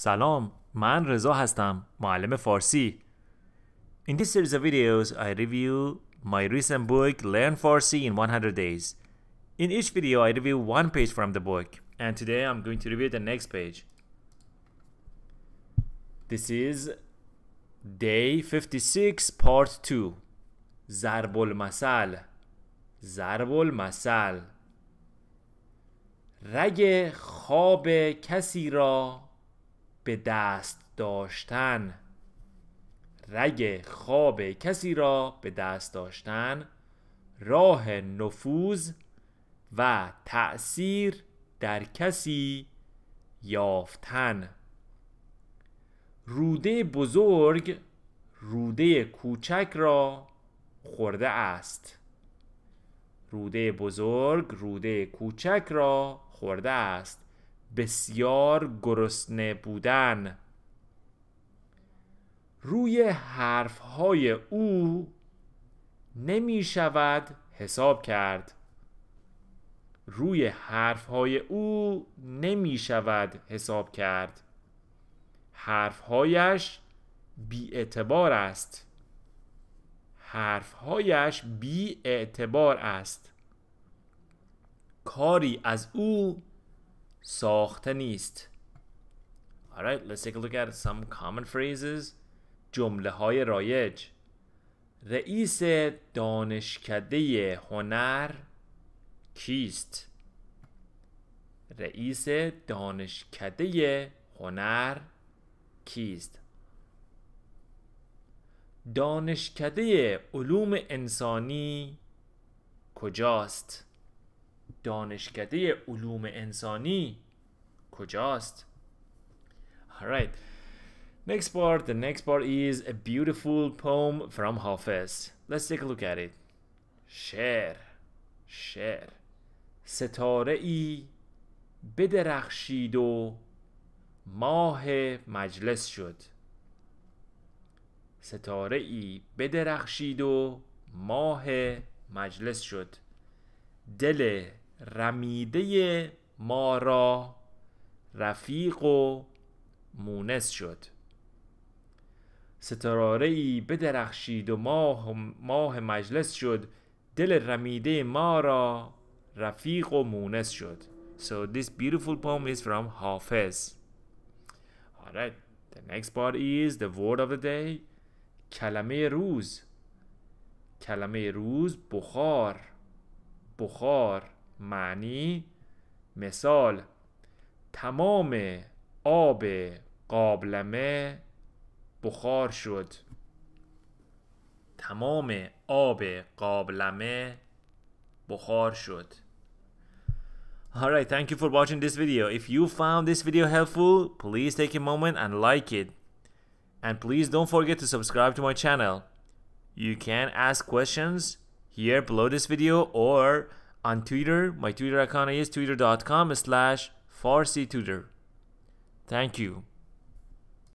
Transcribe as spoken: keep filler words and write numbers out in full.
سلام، من رضا هستم، معلم فارسی. In this series of videos, I review my recent book, Learn Farsi in one hundred days. In each video, I review one page from the book, and today I'm going to review the next page. This is day fifty-six, part two. ضرب المثل. ضرب المثل. رگ خواب کسی را به دست داشتن. رگ خواب کسی را به دست داشتن، راه نفوذ و تأثیر در کسی یافتن. روده بزرگ روده کوچک را خورده است. روده بزرگ روده کوچک را خورده است. بسیار گرسنه بودن. روی حرفهای او نمی شود حساب کرد. روی حرفهای او نمی شود حساب کرد. حرفهایش بی اعتبار است. حرفهایش بی اعتبار است. کاری از او ساخته نیست. Alright, let's take a look at some common phrases. جمله های رایج. رئیس دانشکده هنر کیست؟ رئیس دانشکده هنر کیست؟ دانشکده علوم انسانی کجاست؟ دانشکده علوم انسانی کجاست؟ Alright. Next part, the next part is a beautiful poem from Hafiz. Let's take a look at it. شعر شعر ستاره ای بدرخشید و ماه مجلس شد. ستاره ای بدرخشید و ماه مجلس شد. دل رمیده ما را رفیق و مونس شد. ستاره ای بدرخشید و ماه, ماه مجلس شد. دل رمیده ما را رفیق و مونس شد. So this beautiful poem is from Hafiz. Alright, the next part is the word of the day. کلمه روز. کلمه روز بخار. بخار معنی مثال تمام آب قابلمه بخار شد. تمام آب قابلمه بخار شد. Alright, thank you for watching this video. If you found this video helpful, please take a moment and like it. And please don't forget to subscribe to my channel. You can ask questions here below this video or on Twitter. My Twitter account is twitter dot com slash Farsi tutor. Thank you.